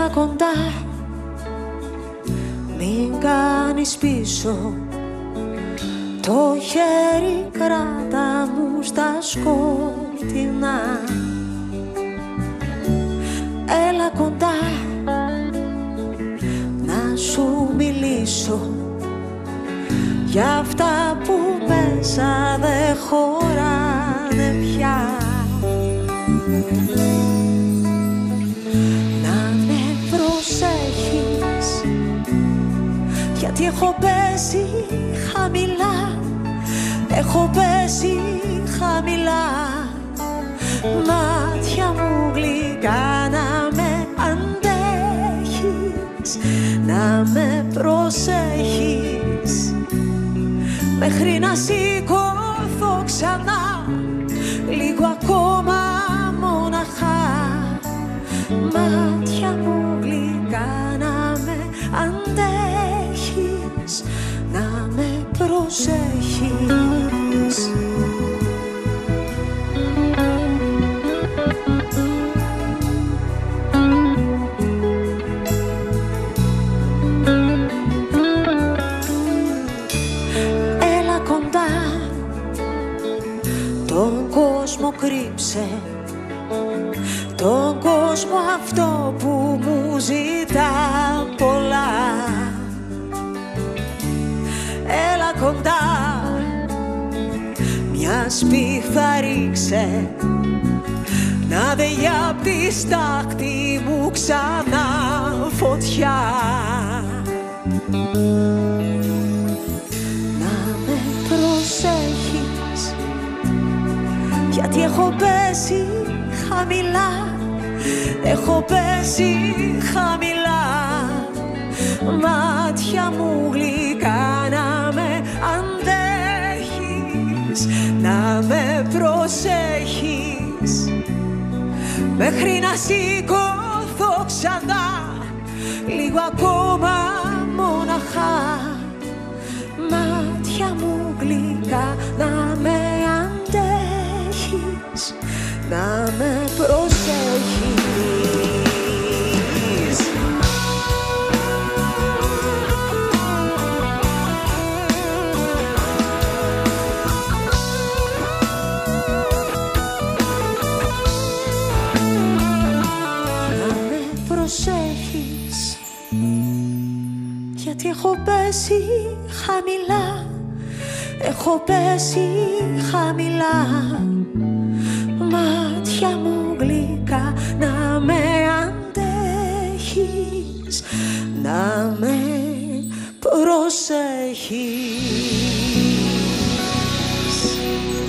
κοντά, μην κάνεις πίσω, το χέρι κράτα μου στα σκοτεινά. Έλα κοντά, να σου μιλήσω για αυτά που μέσα δεν χωράνε πια. Να με προσέχεις, γιατί έχω πέσει χαμηλά, έχω πέσει χαμηλά. Μάτια μου γλυκά, να με αντέχεις, να με προσέχεις, μέχρι να σηκωθώ ξανά, λίγο ακόμα μοναχά. Μάτια μου γλυκά, να με αντέχεις, να με προσέχεις. Έλα κοντά, τον κόσμο κρύψε, τον κόσμο αυτό που μου ζητά πολλά. Έλα κοντά, μια σπίθα ρίξε, να δε απ' τη στάχτη μου ξανά φωτιά. Να με προσέχεις, γιατί έχω πέσει χαμηλά, έχω πέσει χαμηλά. Μάτια μου γλυκά, να με αντέχεις, να με προσέχεις, μέχρι να σηκωθώ ξανά, λίγο ακόμα μοναχά. Μάτια μου γλυκά, να με αντέχεις, να με προσέχεις. Γιατί έχω πέσει χαμηλά, έχω πέσει χαμηλά. Μάτια μου γλυκά, να με αντέχεις, να με προσέχεις.